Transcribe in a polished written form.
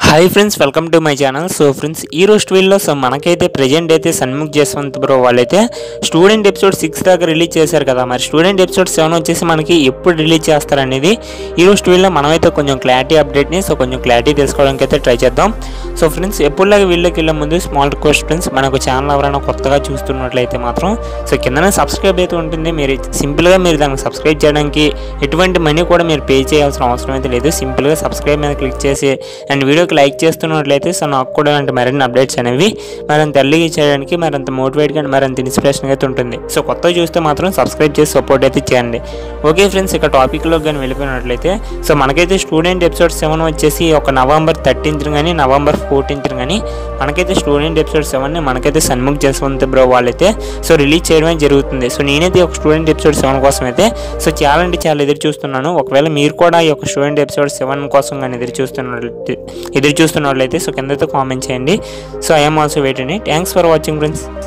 High friends welcome to my channel. So friends video so मनकैते present అయితే Shanmukh Jaswanth bro వాళ్ళైతే student episode 6 దాకా release చేశారు కదా। మరి స్టూడెంట్ ఎపిసోడ్ 7 వచ్చేసి మనకి ఎప్పుడు రిలీజ్ చేస్తారు అనేది ఈ రోజు వీడియోలో మనమైతే కొంచెం క్లారిటీ అప్డేట్ ని కొంచెం క్లారిటీ తెలుసుకోవడానికి అయితే ట్రై చేద్దాం। సో ఫ్రెండ్స్ ఎప్పుడులాగా వీడియోకి వెళ్ళే ముందు స్మాల్ రిక్వెస్ట్ ఫ్రెండ్స్, మనకు ఛానల్ ఎవరైనా కొత్తగా చూస్తున్నట్లయితే మాత్రం సో కిందనే సబ్స్క్రైబ్ అయితే ఉంటుంది। మీరు సింపుల్ గా మీరు దాన్ని సబ్స్క్రైబ్ చేయడానికి ఎటువంటి మనీ కూడా మీరు పే చేయాల్సిన అవసరం అయితే లేదు। సింపుల్ గా సబ్స్క్రైబ్ మీద క్లిక్ చేసి అండ్ వీడియోకి లైక్ చేస్తున్నట్లయితే సో నాకు కూడా అంటే మరిన్ని అప్డేట్స్ అనేవి మరింత ఎర్లీగా చేయడానికి మరింత మోటివేట్గా అండ్ మరింత ఇన్స్పిరేషన్ అయితే ఉంటుంది। సో కొత్తగా చూస్తే మాత్రం సబ్స్క్రైబ్ చేసి సపోర్ట్ అయితే చేయండి। ఓకే ఫ్రెండ్స్, ఇక టాపిక్లో కానీ వెళ్ళిపోయినట్లయితే సో మనకైతే స్టూడెంట్ ఎపిసోడ్ 7 వచ్చేసి ఒక నవంబర్ 13th కానీ నవంబర్ 14th కానీ మనకైతే స్టూడెంట్ ఎపిసోడ్ 7ని మనకైతే సన్ముఖ్ జస్వంత్ బ్రో వాళ్ళైతే సో రిలీజ్ చేయడమే జరుగుతుంది। సో నేనైతే ఒక స్టూడెంట్ ఎపిసోడ్ 7 కోసం అయితే సో చాలా అంటే చాలా ఎదురు చూస్తున్నాను। ఒకవేళ మీరు కూడా ఈ యొక్క స్టూడెంట్ ఎపిసోడ్ 7 కోసం కానీ ఎదురు చూస్తున్నట్లయితే సో కింద కామెంట్ చేయండి। So I'm also waiting. Thanks for watching friends.